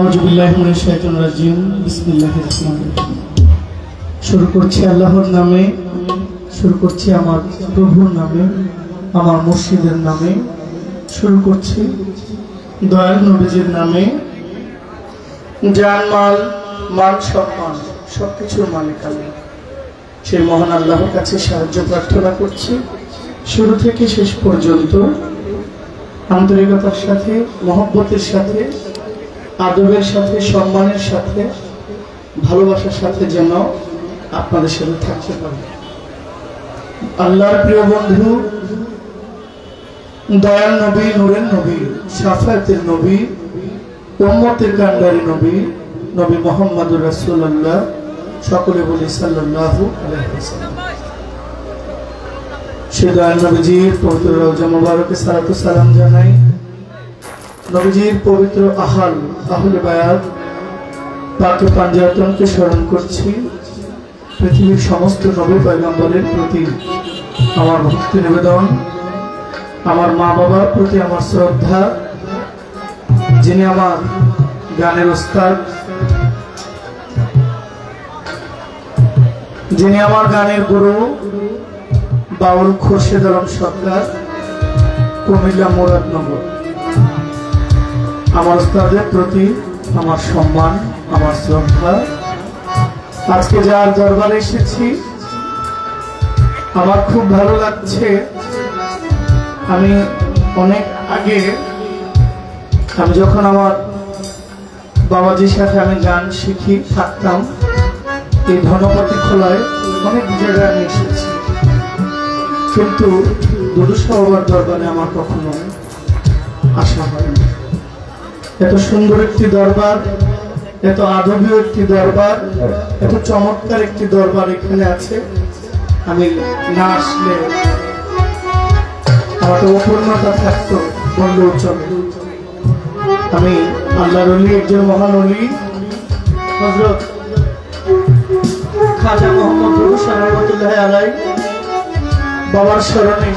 শুরু করছি আল্লাহর নামে, শুরু করছি আমার প্রভুর নামে, আমার মুর্শিদের নামে, শুরু করছি দয়াল নবীজির নামে। জানমাল মান সম্মান সবকিছুর মালিক আমি, সেই মহান আল্লাহর কাছে সাহায্য প্রার্থনা করছি। শুরু থেকে শেষ পর্যন্ত আন্তরিকতার সাথে, মহব্বতের সাথে, আদবের সাথে, সম্মানের সাথে, ভালোবাসার সাথে যেন আপনাদের সাথে থাকতে পারে। আল্লাহর প্রিয় বন্ধু, দয়াল নবী, নূরের নবী, শাফায়াতের নবী, উম্মতের কান্ডারি নবী, নবী মুহাম্মদুর রাসূলুল্লাহ, সকলে বলি সাল্লাল্লাহু আলাইহি ওয়াসাল্লাম। সেই দয়াল নবীজির পবিত্র রওজা মুবারকে সালাতু সালাম জানাই। নবীজির পবিত্র আহলে বায়াত পাকে পাঞ্জাতনকে স্মরণ করছি। পৃথিবীর সমস্ত নবী পয়গম্বরের প্রতি আমার ভক্তি নিবেদন, আমার মা বাবার প্রতি আমার শ্রদ্ধা, যিনি আমার গানের ওস্তাদ, যিনি আমার গানের গুরু, বাউল খোরশেদ আলম সরকার, কুমিল্লা মুরাদনগর। আমার ওস্তাদের প্রতি আমার সম্মান, আমার শ্রদ্ধা। আজকে যার দরবারে এসেছি আমার খুব ভালো লাগছে। আমি অনেক আগে, আমি যখন আমার বাবাজির সাথে আমি গান শিখি থাকতাম, এই ধনপতি খোলায় অনেক জায়গায় আমি এসেছি, কিন্তু দুদু শাহ বাবার দরবারে আমার কখনো আসা হয়নি। এত সুন্দর একটি দরবার, এত আদবীয় একটি দরবার, এত চমৎকার একটি দরবার এখানে আছে। আমি না আসলে আমার তো অপূর্ণতা থাকতো বললেও চলে। আমি আল্লাহর ওলি, একজন মহান ওলি হযরত খাজা মোহাম্মদ রুহুল রহমাতুল্লাহি আলাইহি বাবার স্মরণে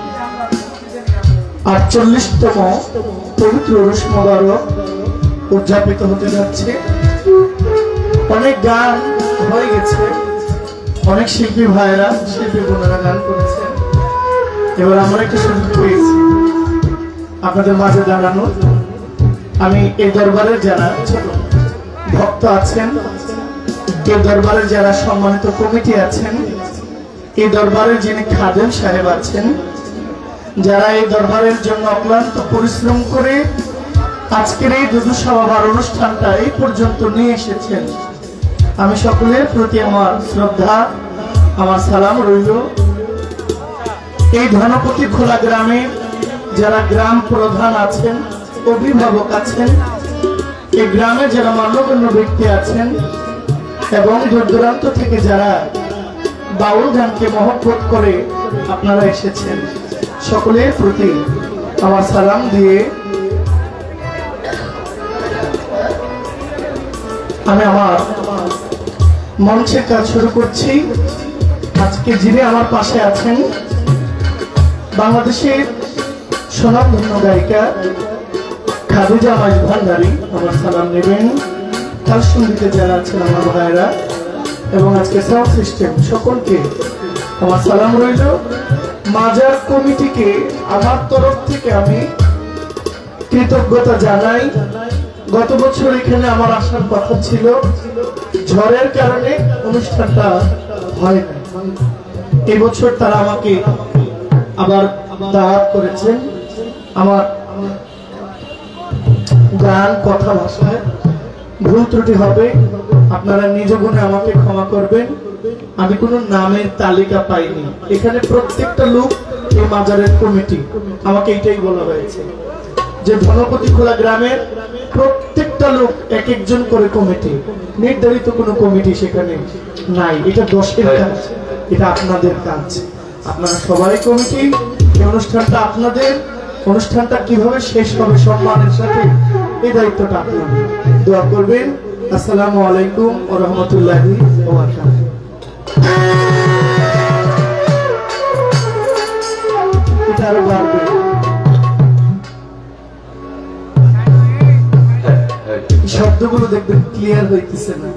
৪৮তম পবিত্র উরুস মুবারক উদযাপিত হতে যাচ্ছে। অনেক গান হয়ে গেছে, অনেক শিল্পী ভাইরা, শিল্পী বোনেরা গান করেছেন। এবার আমরা একটা সুযোগ পেয়েছি আপনাদের মাঝে দাঁড়ানোর। আমি এই দরবারের যারা ছোট ভক্ত আছেন, এই দরবারের যারা সম্মানিত কমিটি আছেন, এই দরবারের যিনি খাদেম সাহেব আছেন, যারা এই দরবারের জন্য অক্লান্ত পরিশ্রম করে আজকের এই দুদু শাহ বাবার অনুষ্ঠানটা এই পর্যন্ত নিয়ে এসেছেন, আমি সকলের প্রতি আমার শ্রদ্ধা, আমার সালাম রইল। এই ধনপতি খোলা গ্রামে যারা গ্রাম প্রধান আছেন, অভিভাবক আছেন, এই গ্রামে যারা মান্যগণ্য ব্যক্তি আছেন, এবং দূর দূরান্ত থেকে যারা বাউল গানকে মহব্বত করে আপনারা এসেছেন, সকলের প্রতি আমার সালাম দিয়ে আমি আমার মঞ্চের কাজ শুরু করছি। আজকে যিনি আমার পাশে আছেন, বাংলাদেশের স্বনামধন্য গায়িকা খাদিজা মাইজ ভান্ডারী, আমার সালাম নেবেন। তার সঙ্গীতে যারা আছেন আমার ভাইরা, এবং আজকে সাউন্ড সিস্টেম, সকলকে আমার সালাম রইল। মাজার কমিটিকে আমার তরফ থেকে আমি কৃতজ্ঞতা জানাই। গত বছর এখানে আমার আসার কথা ছিল, ঝড়ের কারণে অনুষ্ঠানটা হয় না। এই বছর তারা আমাকে আবার দাওয়াত করেছেন। আমার গান, কথা, ভাষায় ভুল ত্রুটি হবে, আপনারা নিজ গুণে আমাকে ক্ষমা করবেন। আমি কোনো নামের তালিকা পাইনি, এখানে প্রত্যেকটা লোক এই মাজারের কমিটি, আমাকে এটাই বলা হয়েছে যে ধনপতি খোলা গ্রামের প্রত্যেকটা লোক এক একজন করে কমিটি, নির্ধারিত কোনো কমিটি সেখানে নাই। এটা দশের কাজ, এটা আপনাদের কাজ, আপনারা সবাই কমিটি। এই অনুষ্ঠানটা আপনাদের, অনুষ্ঠানটা কিভাবে শেষ হবে সম্মানের সাথে, এই দায়িত্বটা আপনাদের। দোয়া করবেন। আসসালামু আলাইকুম ওয়া রাহমাতুল্লাহি ওয়া বারাকাতুহু। এটা আরো বাড়বে। শব্দগুলো দেখবেন ক্লিয়ার হইতেছে না।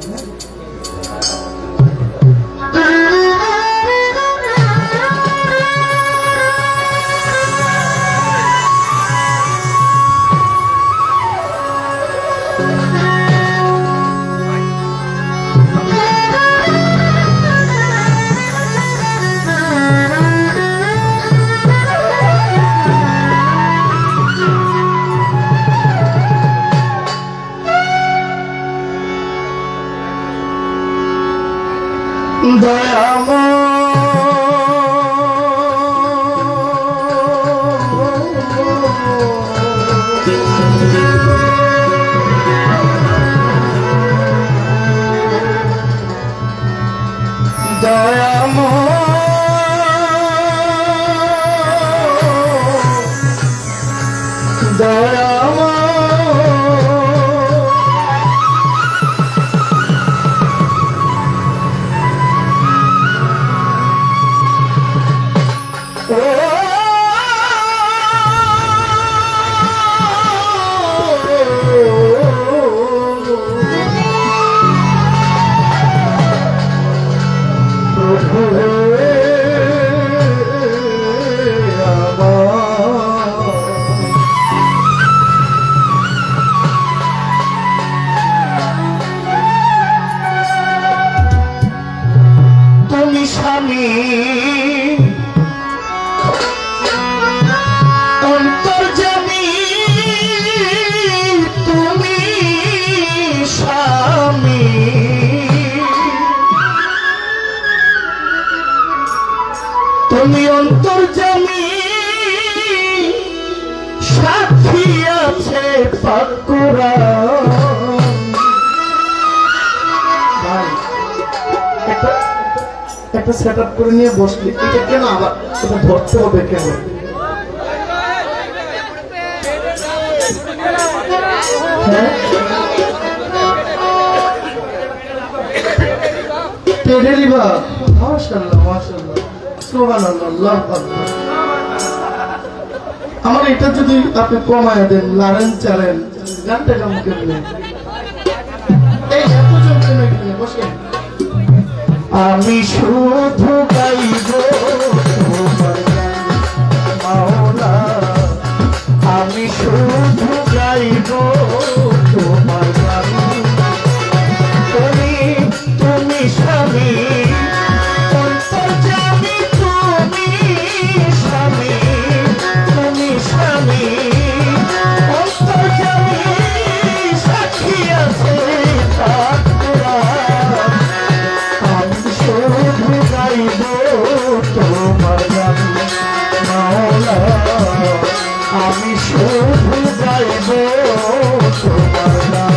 তুমি অন্তর্যামী, সাক্ষী আছে পাক কুরআন। ভাই একটা সেট আপ করে নিয়ে বসলি, এটা কেন আবার এটা ধরতে হবে কেন? তেরেলিবা মাশাআল্লাহ মাশাআল্লাহ সুবহানাল্লাহ। আমার এটা যদি আপনি কমায় দেন, লারেন চালেন, গানটা কেমন কেমন? এই এত জমতে নাকি বসে আমি শুধু গাইব তোমার গান মাওলা, আমি শুধু গাইব তোমার গান। তুমি তুমি স্বামী, অন্তর্যামী তুমি স্বামী, তুমি স্বামী অন্তর্যামী, সাক্ষী আছে পাক কুরআন। আমি শুধু গাইব তোমার গান মাওলা, আমি শুধু গাইব তোমার গান।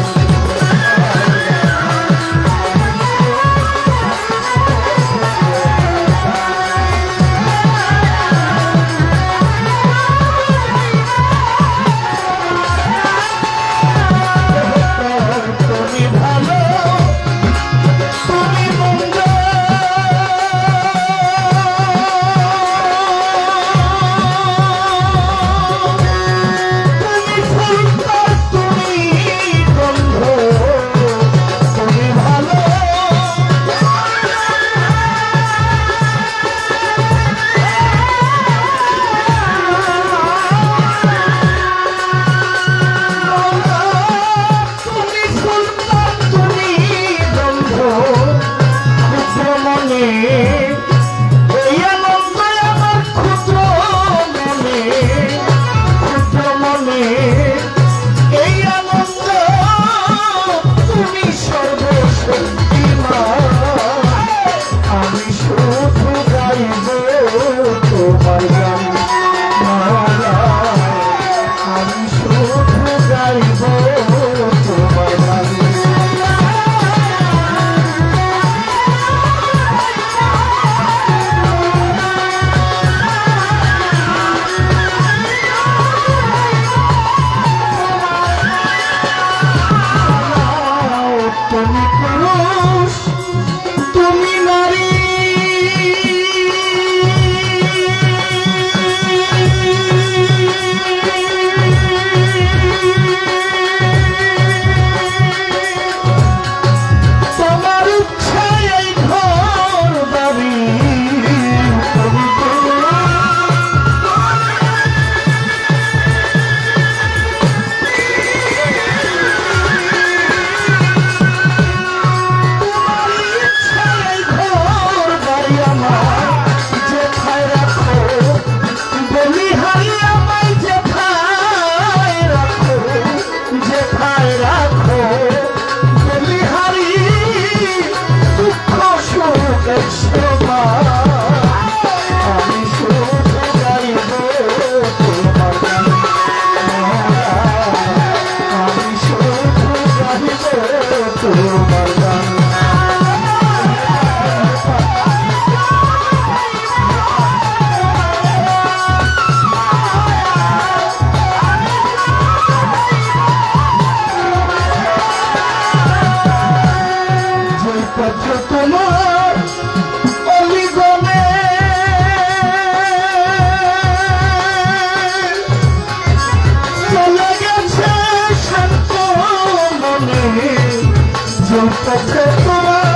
পথে তোমার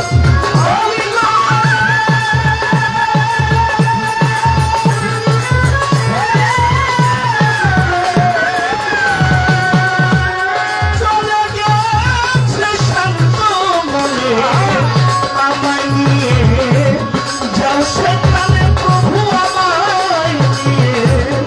চলে গেছে শান্ত মনে আমায় নিয়ে যাও সেখানে প্রভু আমায় নিয়ে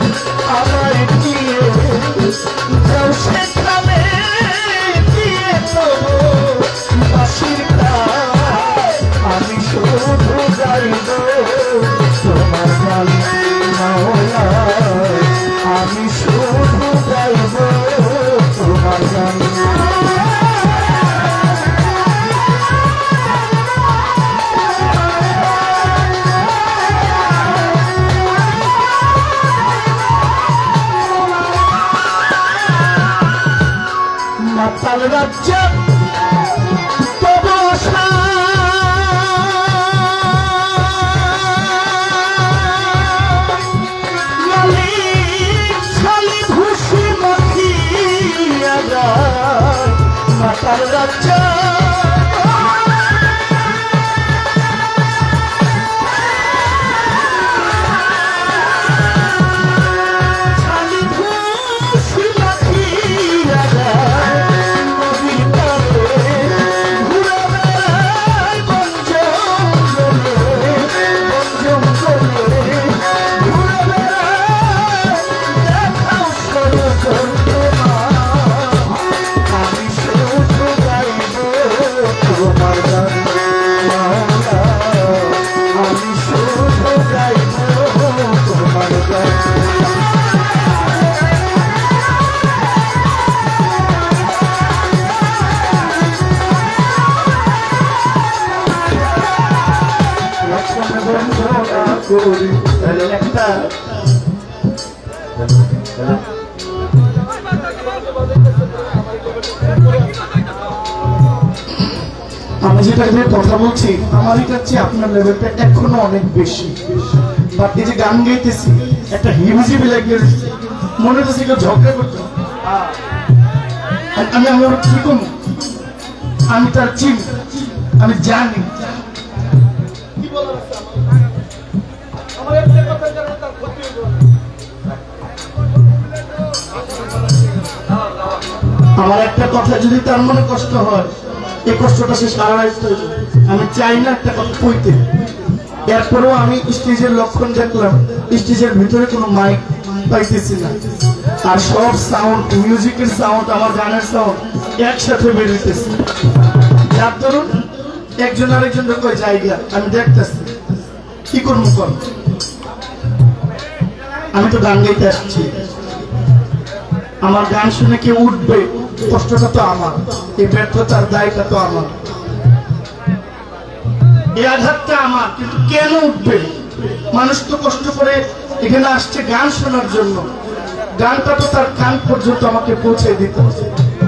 যাও সেখানে দিয়ে তবু বাঁশির তার আমি শুধু গাইব তোমার গান মাওলা আমি শুধু গাইব তোমার গান মাতাল রাজ্য তবু আশা মালিক ছালি ভুষি মাখিয়া যায় মাতাল রাজ্য আমি যেটা কথা বলছি আমার এটা হচ্ছে আপনার লেভেলটা এখনো অনেক বেশি বাট এই যে গান গাইতেছি একটা হিউজি লাগে মনে হচ্ছে কেউ ঝগড়া করতো আমি আমি কি করবো আমি তার চিনি আমি জানি আমার একটা কথা যদি তার মনে কষ্ট হয় এই কষ্টটা সে সারা আমি চাই না একটা কথা কইতে এরপরেও আমি স্টেজের লক্ষণ দেখলাম স্টেজের ভিতরে কোনো মাইক পাইতেছি না আর সব সাউন্ড মিউজিকের সাউন্ড আমার গানের সাউন্ড একসাথে বেরোতেছে যার ধরুন একজন আরেকজনের কয় জায়গা আমি দেখতেছি কি করবো কর আমি তো গান গাইতে আসছি আমার গান শুনে কেউ উঠবে কষ্টটা তো আমার এই ব্যর্থতার দায়টা তো আমার এই আঘাতটা আমার কিন্তু কেন উঠবে মানুষ তো কষ্ট করে এখানে আসছে গান শোনার জন্য গানটা তো তার কান পর্যন্ত আমাকে পৌঁছে দিতে হবে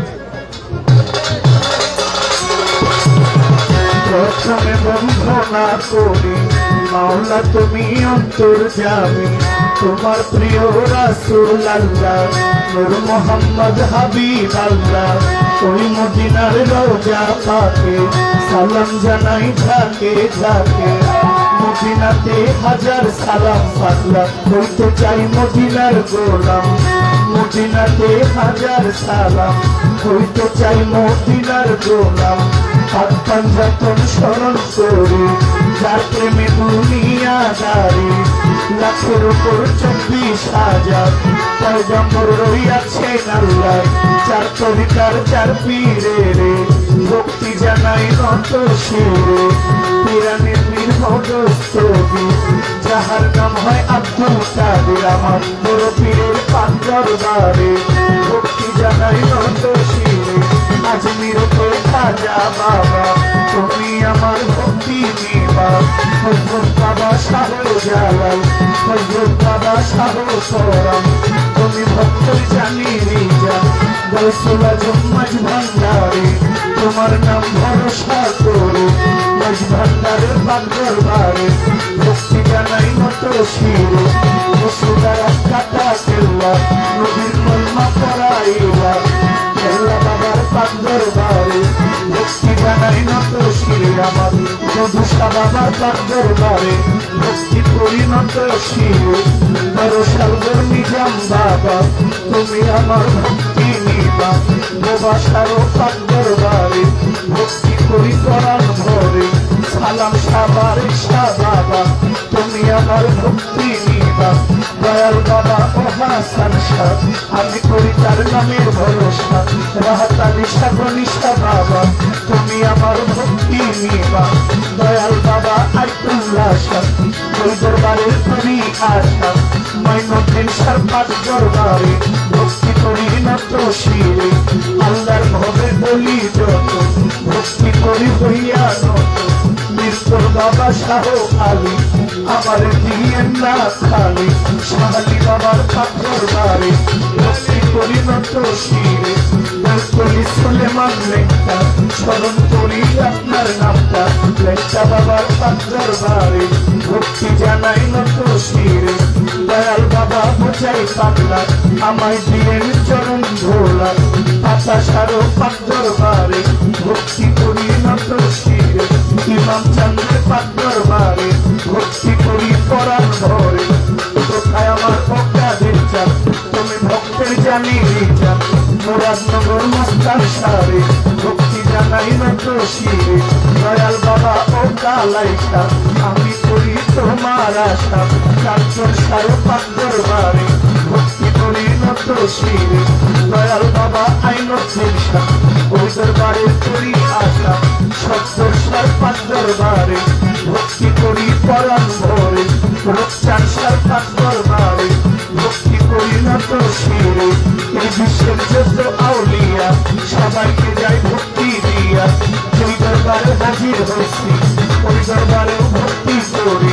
প্রথমে বন্ধনা করি মাওলা তুমি অন্তর্যামী তোমার প্রিয় রাসূল আল্লাহ নূর মুহাম্মদ হাবিব আল্লাহ ওই মদিনার রওজা পাকে সালাম জানাই ঝাঁকে ঝাঁকে মদিনাতে হাজার সালাম পাগলা বলতে চাই মদিনার গোলাম মদিনাতে হাজার সালাম হইতে চাই মদিনার গোলাম হাত পাঞ্জাতন স্মরণ করি যার প্রেমে দুনিয়া দাঁড়ি লাখের উপর 24,000 পয়গম্বর রইয়াছেন আল্লাহ চার তরিকার চার পীরে রে ভক্তি জানাই নত শিরে পিরানের নির্ভদস্তবি যাহার নাম হয় আব্দুল কাদের আমার বড় পীরের পাঁচ দরবারে ভক্তি জানাই নত শিরে আজমির তো খাজা বাবা তুমি আমার ভক্তি নিবা হযরত বাবা শাহ জালাল হযরত বাবা শাহ সরাম তুমি ভক্তর জানি রিজা গৌসুল আজম মাঝ ভান্ডারে তোমার নাম ভরসা করে মাঝ ভান্ডারের পাক দরবারে ভক্তি জানাই মত শিরে মুসুদার কাটা কেল্লা নবীর কলমা পড়াইলা কেল্লা বাবার পাক দরবারে ভক্তি জানাই বাবার পাক দরবারে ভক্তি পরিণত শিরে দরসালগর নিজাম বাবা তুমি আমার ভক্তি নিবা বাসারো পাক দরবারে ভক্তি করি করার ভরে সালাম সাবার শাহ বাবা তুমি আমার ভক্তি নিবা দয়াল বাবা ও হাসান শাহ আমি করি তার নামের ভরসা রাহাত আলী শাহ গনিষ্ঠা বাবা তুমি আমার ভক্তি নিবা দয়াল বাবা আইতুল্লাহ শাহ ওই দরবারের করি আশা মাইনুদ্দিন শাহ পাক দরবারে ভক্তি করি নত শিরে আল্লাহর ভবে বলি যত ভক্তি করি হইয়া নত মিরপুর বাবা শাহ আলী আমার দিয়ে না খালি শাহালি বাবার পাক দরবারে ভক্তি করি নত শিরে কলি সুলেমান লেখা স্মরণ করি আপনার নামটা লেখা বাবার পাক দরবারে ভক্তি জানাই নত শিরে দয়াল বাবা বোঝাই পাগলা আমায় দিলেন চরণ ধোলা পাতা সারো পাক দরবারে ভক্তি করি নত শিরে ইমাম চন্দ্রের পাক দরবারে ভক্তি করি পরাণ ভরে কোথায় আমার ভক্তাদের চাপ তুমি ভক্তের জানি চাপ মুরাদনগর মস্তান সারে ভক্তি জানাই নত শিরে দয়াল বাবা ও কালাইটা আমি করি তোমার আশা কাঞ্চন সারো পাক দরবারে ভক্তি করি নত শিরে দয়াল বাবা আইনুদ্দিন শাহ ওই দরবারে করি আশা সত্তর সার পাক দরবারে ভক্তি করি পরাণ ভরে রূপচাঁদ সার পাক দরবারে ভক্তি করি নত শিরে এই বিশ্বের যত আউলিয়া সবাইকে যাই ভক্তি দিয়া ওই দরবারে হাজির হয়েছি ওই দরবারে ভক্তি করি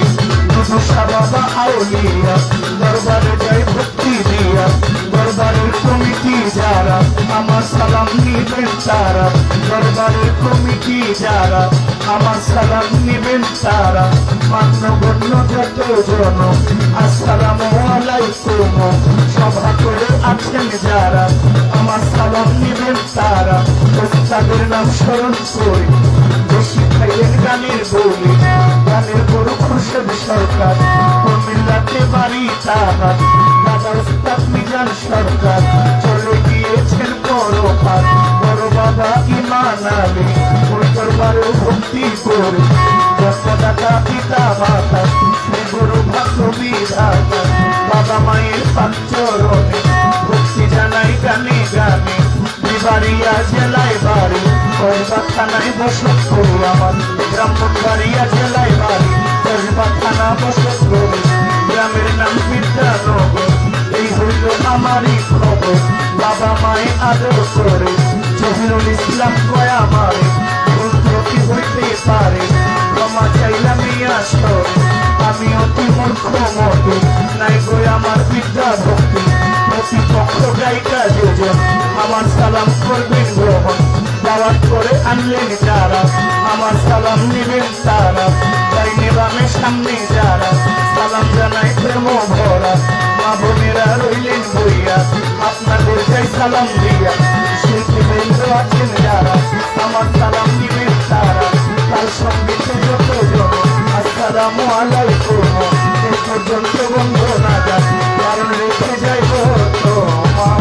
বাবা আউলিয়া দরবারে যাই ভক্তি দিয়া দরবারের কমিটি যারা আমার সালাম নিবেন তারা দরবারের কমিটি যারা আমার সালাম নিবেন তারা মান্যগণ্য যত জন আসসালামু আলাইকুম সভা করে আছেন যারা আমার সালাম নিবেন তারা তাদের নাম স্মরণ করি বেশি খাইলেন গানের বলি গানের বড় খুরশেদ সরকার মিল্লাতে বাড়ি তাহার দাদা উস্তাদ মিজান সরকার চলে গিয়েছেন পরপার বড় বাবা ইমান আলী ওই দরবারেও ভক্তি করে জন্মদাতা পিতা মাতা শ্রী গুরু ভাগ্য বিধাতা বাবা মায়ের পাক চরণে ভক্তি জানাই গানে গানে বিবাড়িয়া জেলায় বাড়ি কসবা থানায় বসত করু আমার ব্রাহ্মণবাড়িয়া জেলায় বাড়ি কসবা থানা বসত করু গ্রামের নাম বিদ্যানগর এই হইল আমারই খবর বাবা মায়ে আদর করে জহিরুল ইসলাম কয় আমারে ভুল ত্রুটি হইতে পারে ক্ষমা চাইলাম আসর আমি অতি মূর্খ মতো নাই গো আমার বিদ্যা ভক্তি প্রতিপক্ষ গায়িকা যোজন আমার সালাম করবেন গ্রহণ দাওয়াত করে আনলেন যারা আমার সালাম নিবেন তারা তাই নেবামে সামনে যারা সালাম জানাই প্রেম ভরা মা বোনেরা রইলেন বইয়া আপনাদের যাই সালাম দিয়া শিল্পী বৃন্দ আছেন যারা আমার সালাম নিবেন তারা তার সঙ্গীতে যত জন আসসালামু আলাইকুম এ পর্যন্ত বন্ধ না যান কারণ রেখে যাইব তোমার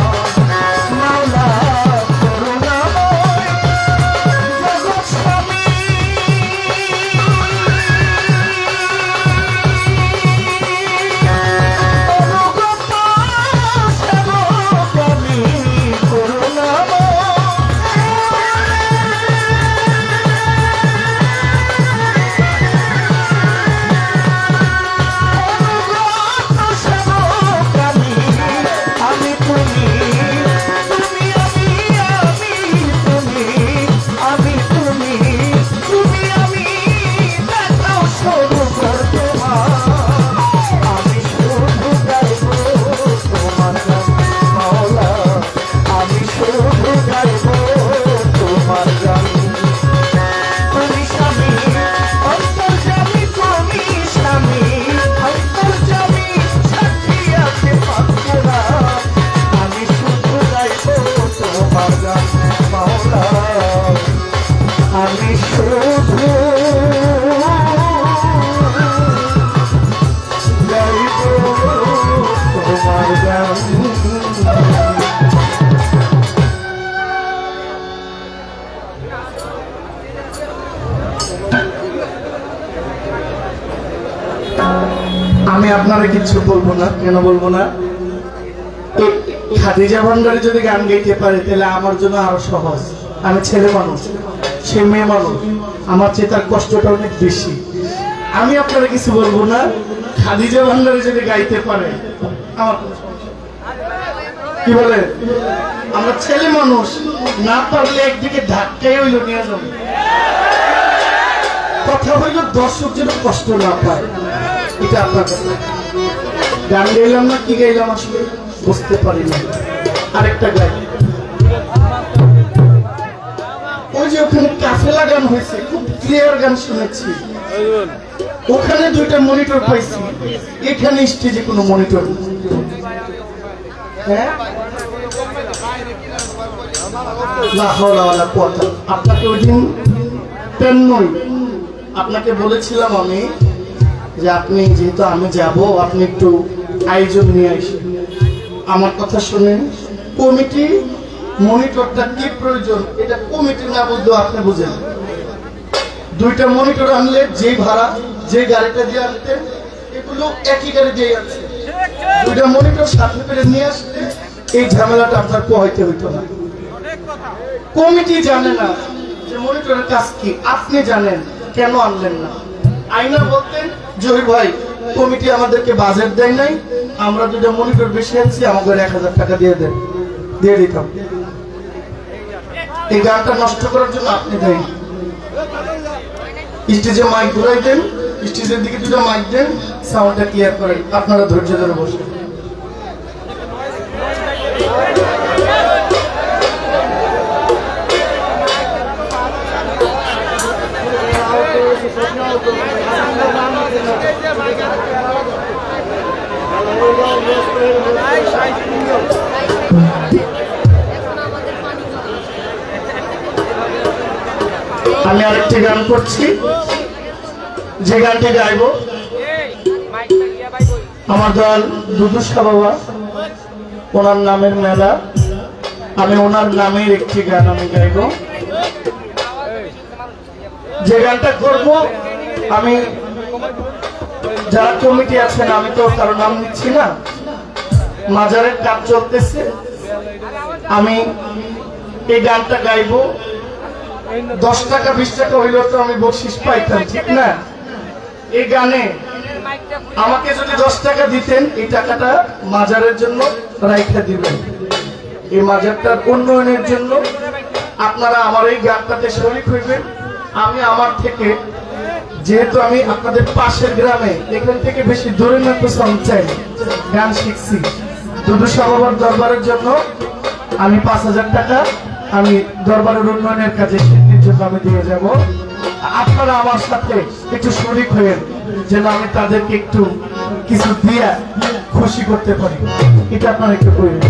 মাওলা করুণাময় জগৎ স্বামী অনুগত সেবক আমি করুণাময় অনুগত কিছু বলবো না। কেন বলবো না? খাদিজা ভান্ডারী যদি গান গাইতে পারে তাহলে আমার জন্য আরো সহজ। আমি ছেলে মানুষ, সে মেয়ে মানুষ, আমার চেয়ে তার কষ্টটা অনেক বেশি। আমি আপনারা কিছু বলবো না, খাদিজা ভান্ডারী যদি গাইতে পারে আমার কি বলে, আমরা ছেলে মানুষ, না পারলে একদিকে ধাক্কাই হইল নিয়ে যাব। কথা হইল দর্শক যেন কষ্ট না পায়, এটা আপনার কথা। গান গাইলাম না কি গাইলাম আসলে বুঝতে পারি না। আরেকটা গাই, ওই যে ওখানে কাফেলা গান হয়েছে, খুব ক্লিয়ার গান শুনেছি, ওখানে দুইটা মনিটর পাইছি, এখানে স্টেজে কোনো মনিটর। হ্যাঁ, আপনাকে ওই দিন আপনাকে বলেছিলাম আমি যে আপনি যেহেতু আমি যাব, আপনি একটু আয়োজন নিয়ে আসেন। আমার কথা শুনেন, কমিটি মনিটরটা কি প্রয়োজন এটা কমিটি না বুঝলেও আপনি বুঝেন। দুইটা মনিটর আনলে যে ভাড়া, যে গাড়িটা দিয়ে আনতেন, এগুলো একই গাড়ি দিয়ে আছে। দুইটা মনিটর সাথে করে নিয়ে আসলে এই ঝামেলাটা আপনার পোহাইতে হইতো না। কমিটি জানে না যে মনিটরের কাজ কি, আপনি জানেন, কেন আনলেন না? আইনা বলতেন জহির ভাই কমিটি আমাদেরকে বাজেট দেয় নাই, আমরা দুটো মনিটর বেশি আনছি, আমাকে 1000 টাকা দিয়ে দেন, দিয়ে দিতাম। এই গানটা নষ্ট করার জন্য আপনি দেন। স্টেজে মাইক ঘুরাই দেন, স্টেজের দিকে দুটো মাইক দেন, সাউন্ডটা ক্লিয়ার করেন, আপনারা ধৈর্য ধরে বসে। আমি আরেকটি গান করছি, যে গানটি গাইব আমার দল দুদুসা বাবা, ওনার নামের মেলা, আমি ওনার নামের একটি গান আমি গাইব। যে গানটা করব আমি, যারা কমিটি আছেন, আমি তো কারো নাম নিচ্ছি না, মাজারের কাজ চলতেছে, আমি এই গানটা গাইব। 10 টাকা 20 টাকা হইলেও তো আমি বকশিশ পাইতাম, ঠিক না? এই গানে আমাকে যদি 10 টাকা দিতেন, এই টাকাটা মাজারের জন্য রাইখা দিবেন। এই মাজারটার উন্নয়নের জন্য আপনারা আমার এই গানটাতে শরীক হইবেন। আমি আমার থেকে, যেহেতু আমি আপনাদের পাশের গ্রামে, এখান থেকে বেশি দূরে না তো সং চাই, গান শিখছি, দুদুসা বাবার দরবারের জন্য আমি 5000 টাকা আমি দরবারের উন্নয়নের কাজে শিল্পীর জন্য আমি দিয়ে যাব। আপনারা আমার সাথে একটু শরীক হয়েন, যেন আমি তাদেরকে একটু কিছু দিয়ে খুশি করতে পারি, এটা আপনারা একটু করবেন।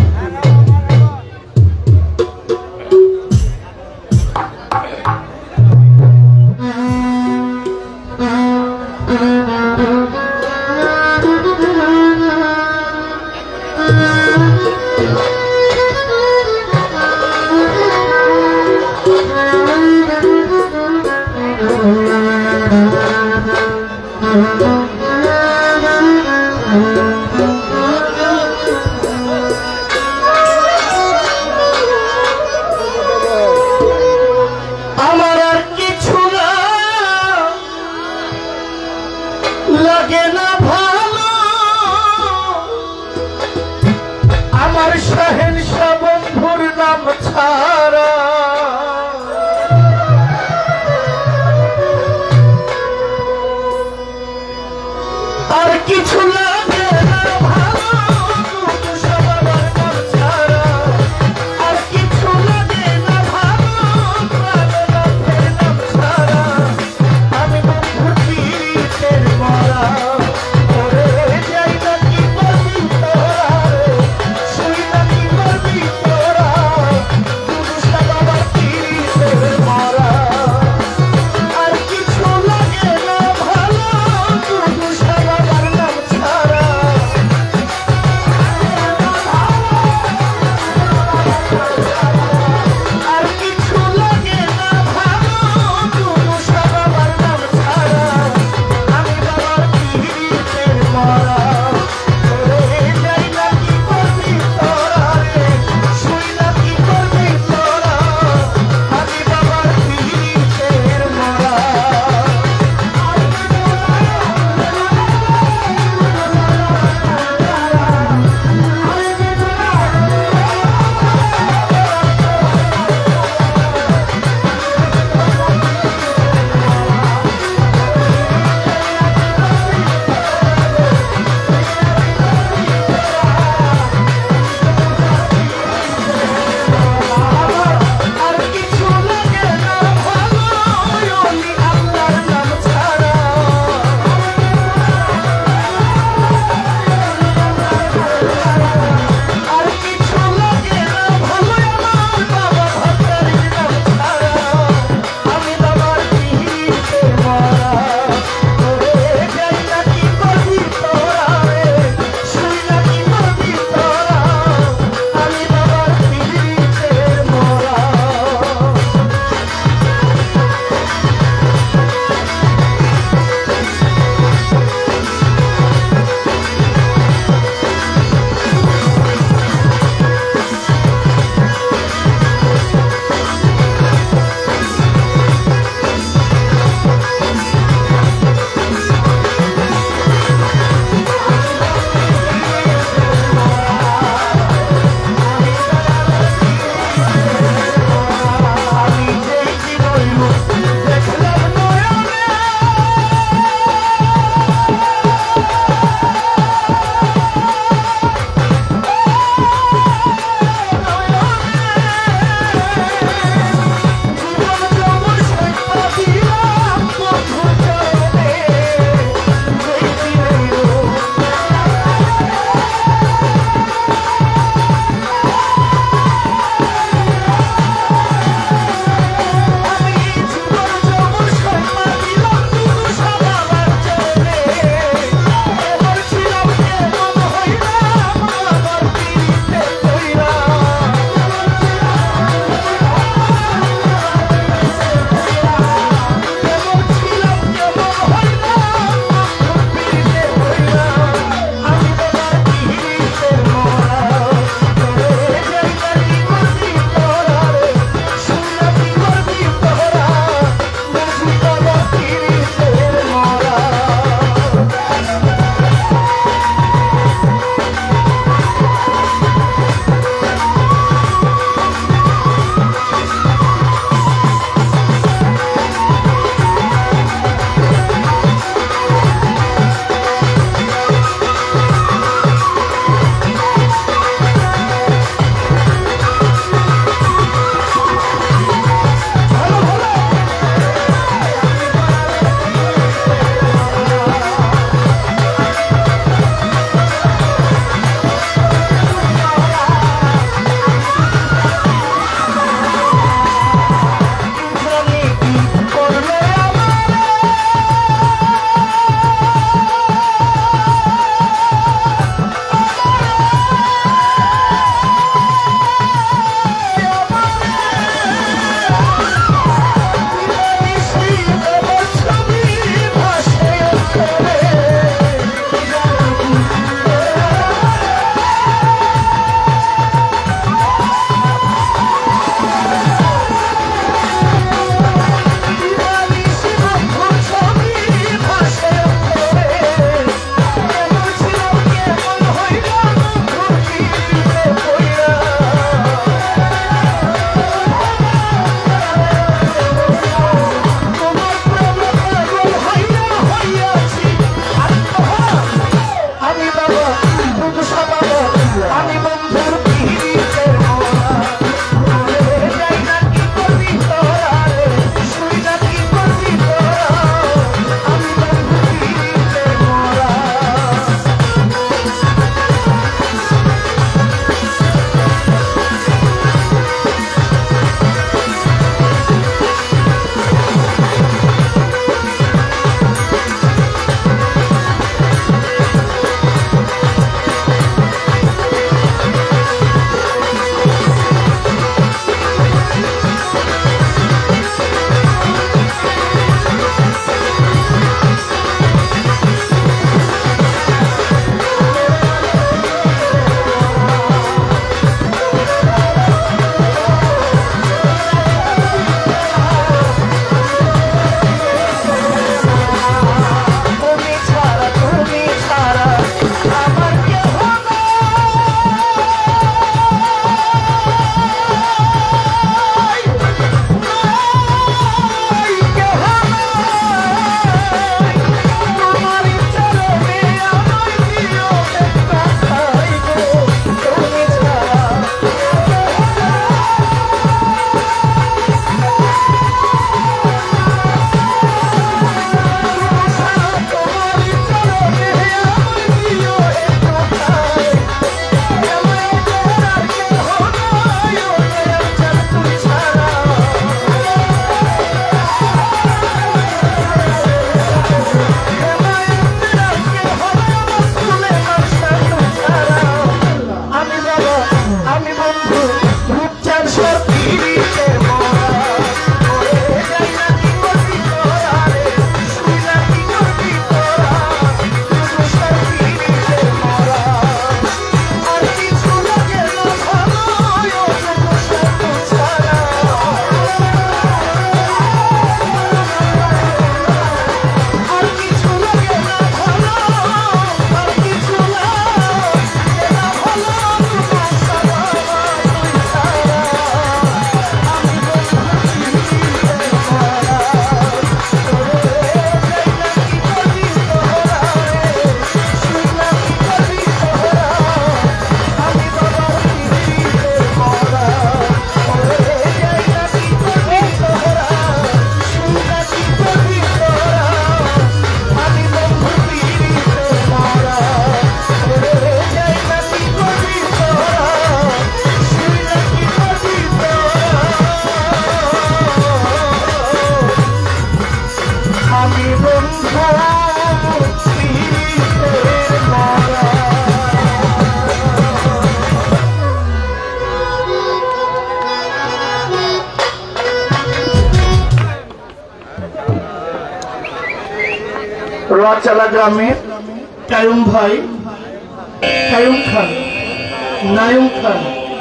রোয়াচালা গ্রামের কায়ুম ভাই, কায়ুম খান, নায়ুম খান,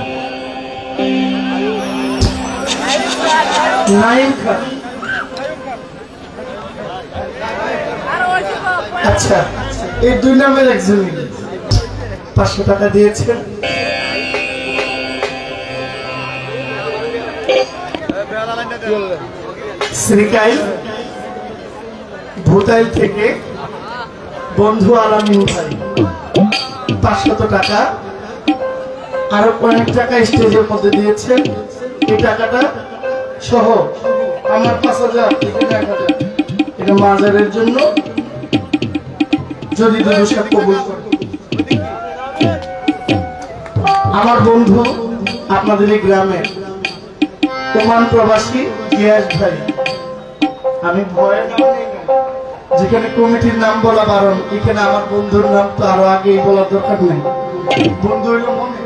নাইম খান। আচ্ছা, এই দুই নামের একজন 500 টাকা দিয়েছেন। শ্রীকাইল ভূতাইল থেকে বন্ধু আলামিন ভাই 500 টাকা। আরো অনেক টাকা স্টেজের মধ্যে দিয়েছেন। এই টাকাটা সহ আমার 5000, এখানে 1000, এটা মাজারের জন্য, যদি দুদুসা কবুল করে। আমার বন্ধু আপনাদের এই গ্রামে ওমান প্রবাসী গিয়াস ভাই, আমি ভয়ের যেখানে কমিটির নাম বলা বারণ, এখানে আমার বন্ধুর নাম তো আরো আগেই বলার দরকার নেই। বন্ধু হইল মনে।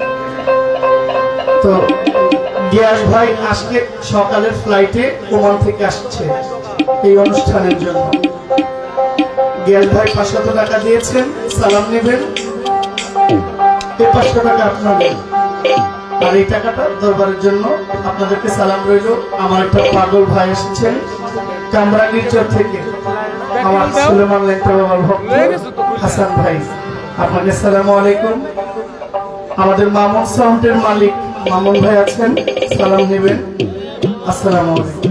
তো গিয়াস ভাই আজকে সকালের ফ্লাইটে ওমান থেকে আসছে এই অনুষ্ঠানের জন্য। গিয়াস ভাই 500 টাকা দিয়েছেন, সালাম নেবেন। এই 500 টাকা আপনাদের, আর এই টাকাটা দরবারের জন্য আপনাদেরকে সালাম রইল। আমার একটা পাগল ভাই এসেছেন কামরাঙ্গীরচর থেকে, আমার সুলেমান লেন্টা বাবার ভক্ত হাসান ভাই, আপনাকে সালামু আলাইকুম। আমাদের মামুন সাউন্ডের মালিক মামুন ভাই আছেন, সালাম নেবেন। আসসালামু আলাইকুম।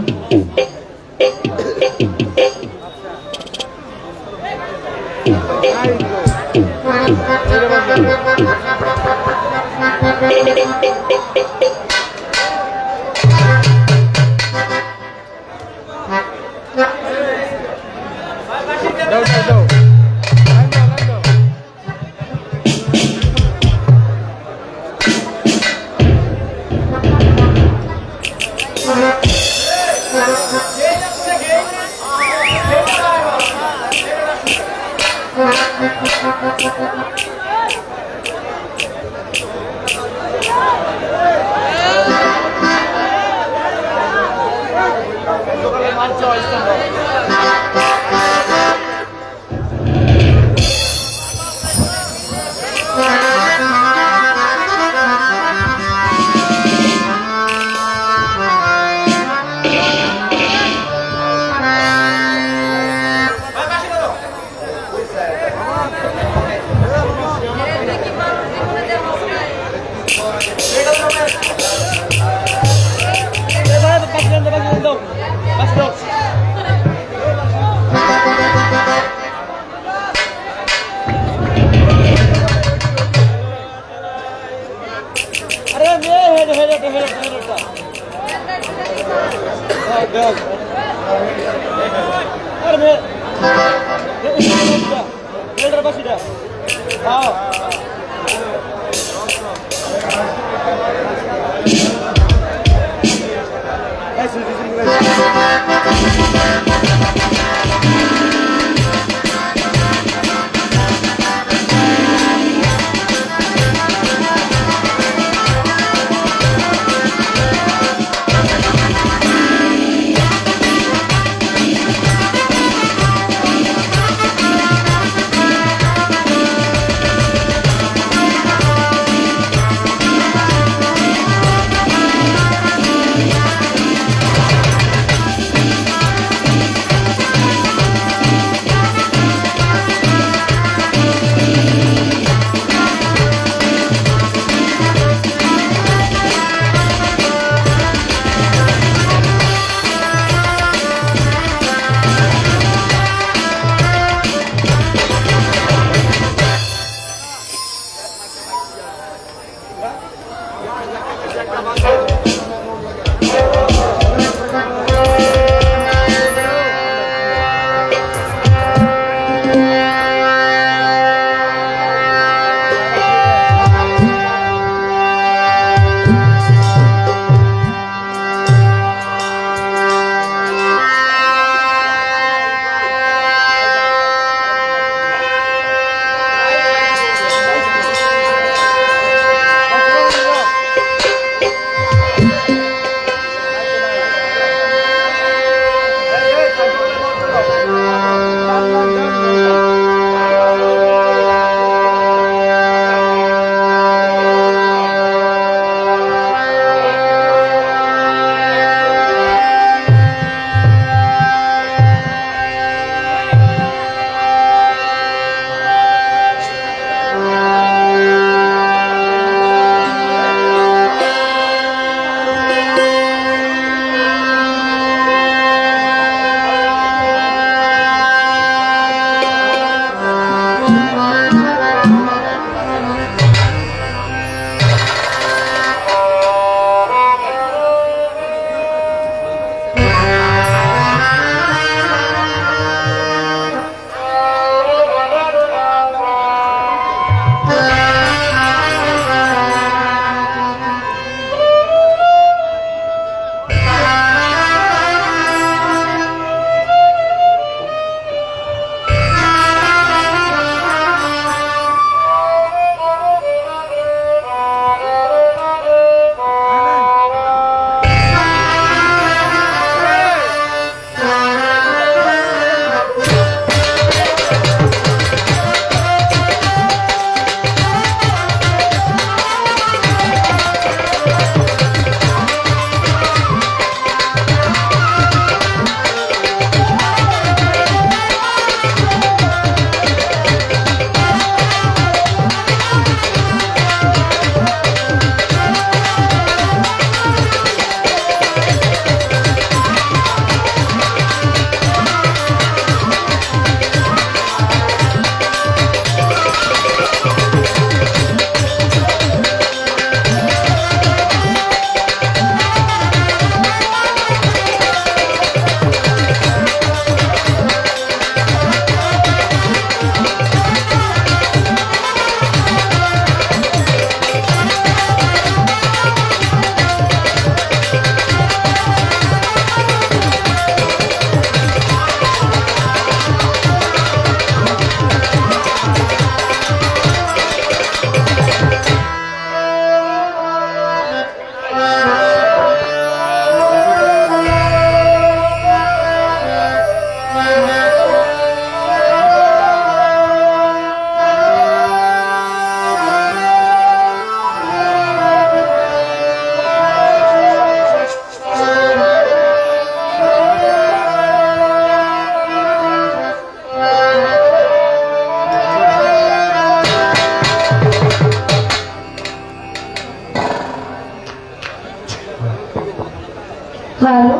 হ্যালো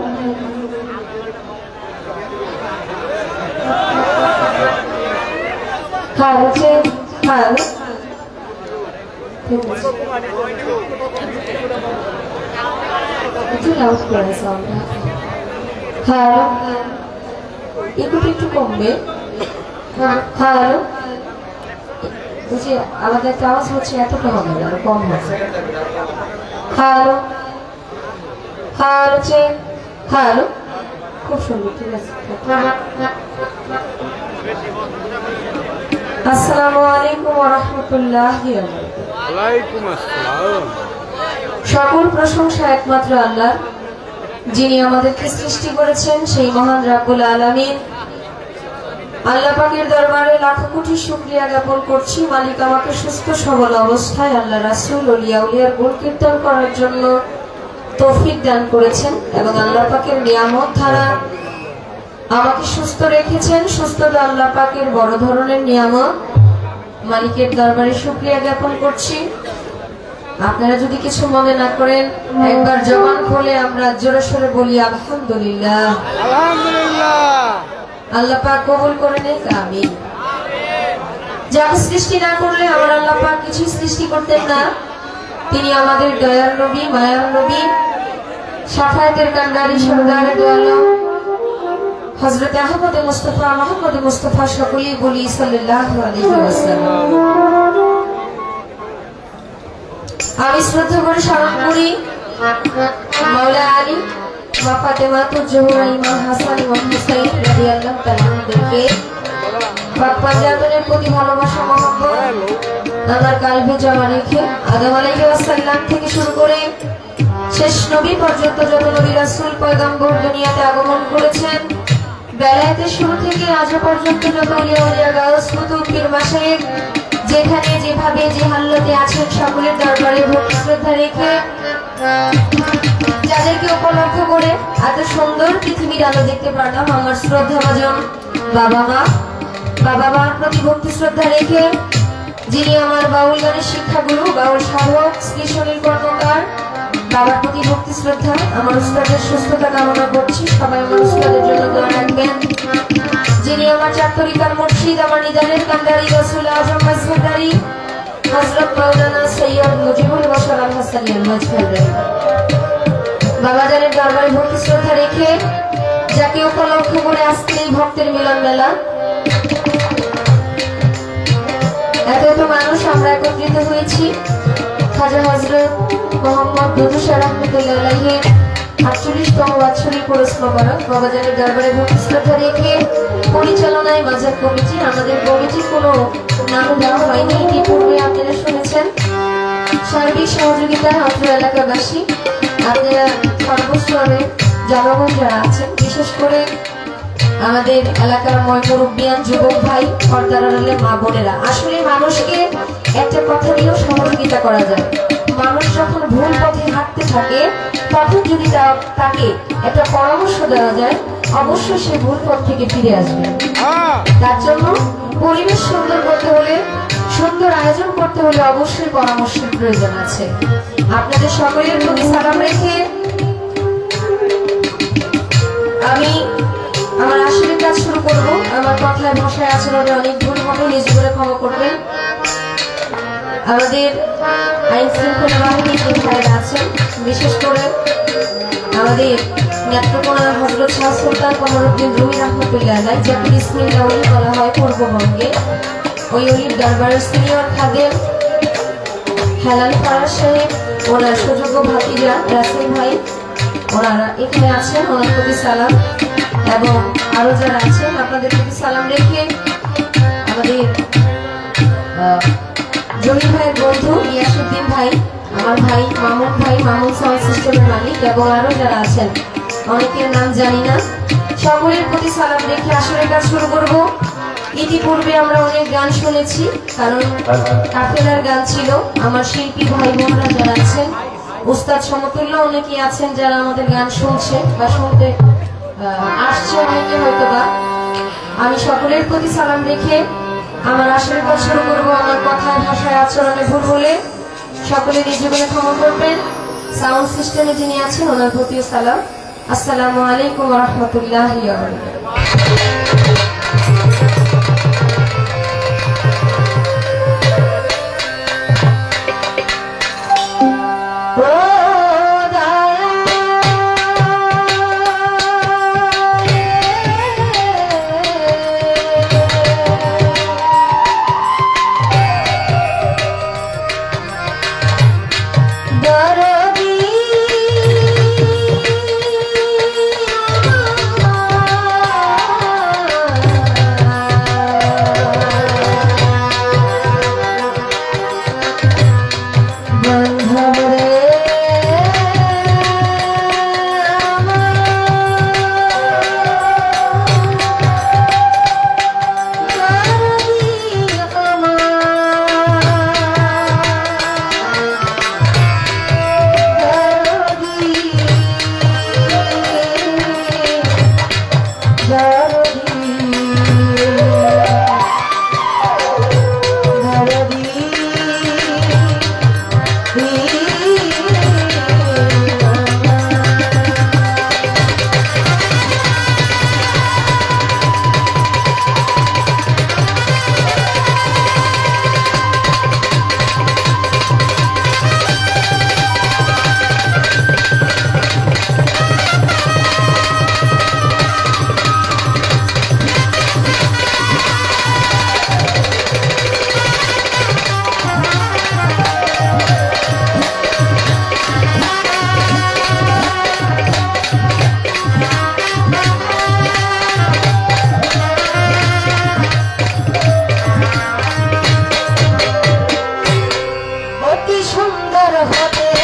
হ্যালো চেক হ্যালো একটু লাউড করে সাউন্ডটা হ্যালো একটু কমবে হ্যালো বুঝি আমাদের একটা আওয়াজ হচ্ছে এতটা হবে না কম হবে হ্যালো হ্যালো চেক হ্যালো খুব সুন্দর ঠিক আছে আসসালামু আলাইকুম ওয়া রাহমাতুল্লাহি ওয়া বারাকাতুহু ওয়ালাইকুম আসসালাম সকল প্রশংসা একমাত্র আল্লাহর যিনি আমাদেরকে সৃষ্টি করেছেন সেই মহান রব্বুল আলামিন আল্লাহ পাকের দরবারে লাখো কোটি শুকরিয়া জ্ঞাপন করছি মালিক আমাকে সুস্থ সবল অবস্থায় আল্লাহ রাসূল ওলিয়া উলিয়ার গুণ কীর্তন করার জন্য তৌফিক দান করেছেন এবং আল্লাহ পাকের নিয়ামত দ্বারা আমাকে সুস্থ রেখেছেন সুস্থতা আল্লাহ পাকের বড় ধরনের নিয়ামত মালিকের দরবারে শুকরিয়া জ্ঞাপন করছি আপনারা যদি কিছু মনে না করেন একবার জবান খুলে আমরা জোরে সোরে বলি আলহামদুলিল্লাহ আলহামদুলিল্লাহ আল্লাহ পাক কবুল করে নেক আমিন যা সৃষ্টি না করলে আমার আল্লাহ পাক কিছু সৃষ্টি করতেন না তিনি আমাদের দয়ার নবী মায়ার নবী শাফায়াতের কান্ডারি সরদারে দয়ালু হযরত আহমদ মুস্তাফা মুহাম্মদ মুস্তাফা সকলেই বলি সাল্লাল্লাহু আলাইহি ওয়াসাল্লাম আমি শ্রদ্ধা করে স্মরণ করি মাওলা আলী ওয়া ফাতেমা তুজহুরা ইমাম হাসান ওয়া হুসাইন রাদিয়াল্লাহু তাআলা আনহুকে পাক পাঞ্জাবের প্রতি ভালোবাসা মহব্বত আমার কালবে জমা রেখে আদম আলাইহিস সালাম থেকে শুরু করে শেষ নবী পর্যন্ত যত নবী রাসূল পয়গম্বর দুনিয়াতে আগমন করেছেন বেলায়েতের শুরু থেকে আজ পর্যন্ত যত ওলিয়া ওলিয়া গাউস কুতুব পীর মাশায়েখ যেখানে যেভাবে যে হালতে আছেন সকলের দরবারে ভক্তি শ্রদ্ধা রেখে যাদেরকে উপলক্ষ করে এত সুন্দর পৃথিবীর আলো দেখতে পারলাম আমার শ্রদ্ধাভাজন বাবা মার প্রতি ভক্তি শ্রদ্ধা রেখে যিনি আমার বাউল গানের শিক্ষাগুরু বাউল সাধক শ্রী সুনীল কর্মকার বাবার প্রতি ভক্তি শ্রদ্ধা আমার উস্তাদের সুস্থতা কামনা করছি সবাই আমার উস্তাদের জন্য দোয়া রাখবেন যিনি আমার চারতরিকার মুর্শিদ আমার নিদানের কান্ডারি রাসূল আজম মাঝহারি হযরত মাওলানা সৈয়দ মুজিবুল বশর আল হাসানী আল মাঝহারি বাবা জানের দরবারে ভক্তি শ্রদ্ধা রেখে যাকে উপলক্ষ করে আজকে এই ভক্তের মিলন মেলা এত মানুষ আমরা একত্রিত হয়েছি খাজা হযরত মোহাম্মদ দুদুশা রাহমাতুল্লাহ আলাইহি 48তম বাৎসরিক পুরস্কার মোবারক বাবাজানের দরবারে ভক্তি শ্রদ্ধা রেখে পরিচালনায় মাজার কমিটি আমাদের কমিটির কোনো নাম দেওয়া হয়নি ইতিপূর্বে আপনারা শুনেছেন সার্বিক সহযোগিতায় অত্র এলাকাবাসী আপনারা সর্বস্তরের জনগণ যারা আছেন বিশেষ করে আমাদের এলাকার মুরব্বিয়ান যুবক ভাই পর্দার আড়ালের মা বোনেরা আসলে মানুষকে একটা কথা দিয়েও সহযোগিতা করা যায় মানুষ যখন ভুল পথে হাঁটতে থাকে তখন যদি তাকে একটা পরামর্শ দেওয়া যায় অবশ্যই সে ভুল পথ থেকে ফিরে আসবে তার জন্য পরিবেশ সুন্দর করতে হলে সুন্দর আয়োজন করতে হলে অবশ্যই পরামর্শের প্রয়োজন আছে আপনাদের সকলের প্রতি সালাম রেখে আমি আমার আসলে কাজ শুরু করব আমার কথায় ভাষায় আচরণে অনেক ভুল হবে নিজ করে ক্ষমা করবেন আমাদের আইন শৃঙ্খলা বাহিনীর যে ভাইরা আছেন বিশেষ করে আমাদের নেত্রকোনা হযরত শাহ সুলতান কমরউদ্দিন রুমি রহমতুল্লাহ আলাইহি যাকে বিসমিল্লাহ ওলি বলা হয় পূর্ববঙ্গে ওই ওলির দরবারের সিনিয়র খাদেম হেলাল ফারাজ সাহেব ওনার সুযোগ্য ভাতিজা রাসেল ভাই ওনারা এখানে আছেন ওনার প্রতি সালাম এবং আরো যারা আছেন আপনাদের প্রতি সালাম রেখে আমাদের জহির ভাইয়ের বন্ধু ইয়াসুদ্দিন ভাই আমার ভাই মামুন সাউন্ড সিস্টেমের মালিক এবং আরো যারা আছেন অনেকের নাম জানি না সকলের প্রতি সালাম রেখে আসলে কাজ শুরু করব ইতিপূর্বে আমরা অনেক গান শুনেছি কারণ কাফেলার গান ছিল আমার শিল্পী ভাই বোনরা যারা আছেন উস্তাদ সমতুল্য অনেকেই আছেন যারা আমাদের গান শুনছে বা শুনতে আসছে অনেকে হয়তো বা আমি সকলের প্রতি সালাম রেখে আমার আসলে কাজ শুরু করবো আমার কথায় ভাষায় আচরণে ভুল হলে সকলে নিজ জীবনে ক্ষমা করবেন সাউন্ড সিস্টেমে যিনি আছেন ওনার প্রতিও সালাম আসসালামু আলাইকুম ওয়া রাহমাতুল্লাহি ওয়া বারাকাতুহু। অতি সুন্দর হবে